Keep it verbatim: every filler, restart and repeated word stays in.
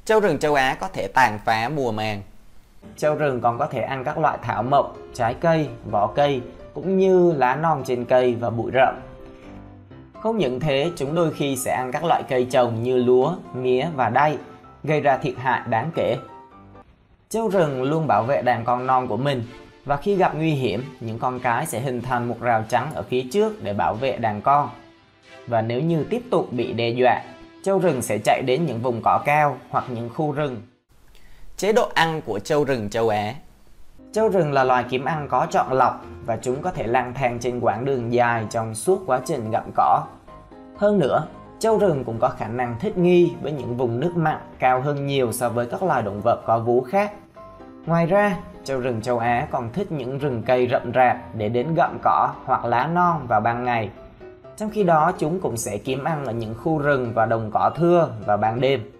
Trâu rừng châu Á có thể tàn phá mùa màng. Trâu rừng còn có thể ăn các loại thảo mộc, trái cây, vỏ cây, cũng như lá non trên cây và bụi rậm. Không những thế, chúng đôi khi sẽ ăn các loại cây trồng như lúa, mía và đay, gây ra thiệt hại đáng kể. Trâu rừng luôn bảo vệ đàn con non của mình, và khi gặp nguy hiểm, những con cái sẽ hình thành một rào chắn ở phía trước để bảo vệ đàn con. Và nếu như tiếp tục bị đe dọa, trâu rừng sẽ chạy đến những vùng cỏ cao hoặc những khu rừng. Chế độ ăn của trâu rừng châu Á. Trâu rừng là loài kiếm ăn có chọn lọc, và chúng có thể lang thang trên quãng đường dài trong suốt quá trình gặm cỏ. Hơn nữa, trâu rừng cũng có khả năng thích nghi với những vùng nước mặn cao hơn nhiều so với các loài động vật có vú khác. Ngoài ra, trâu rừng châu Á còn thích những rừng cây rậm rạp để đến gặm cỏ hoặc lá non vào ban ngày. Trong khi đó, chúng cũng sẽ kiếm ăn ở những khu rừng và đồng cỏ thưa vào ban đêm.